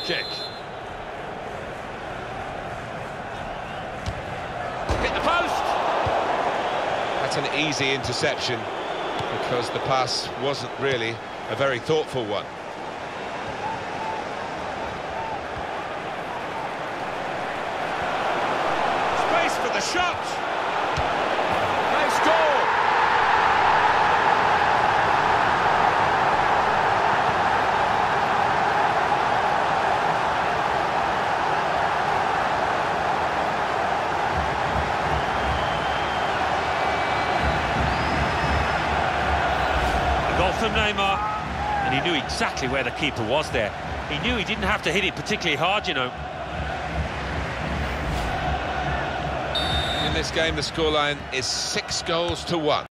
check. Hit the post! That's an easy interception, because the pass wasn't really a very thoughtful one. Space for the shot! Nice goal! Goal from Neymar, and he knew exactly where the keeper was there. He knew he didn't have to hit it particularly hard, you know. In this game, the scoreline is 6 goals to 1.